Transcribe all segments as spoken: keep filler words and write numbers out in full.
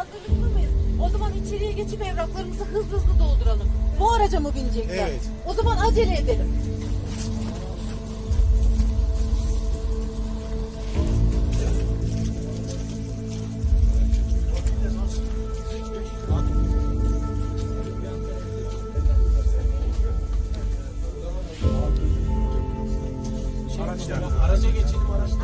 hazırlıklı mıyız? O zaman içeriye geçip evraklarımızı hızlı hızlı dolduralım. Bu araca mı binecekler? Evet. O zaman acele edelim. Araca geçelim, araçta.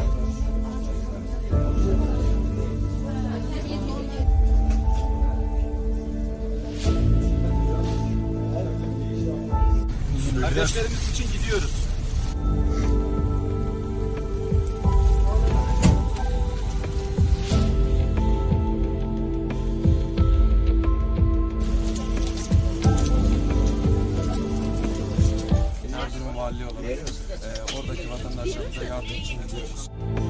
Kardeşlerimiz için gidiyoruz. Erzurum Valiliği olarak e, oradaki vatandaşlarımıza yardım için ediyoruz.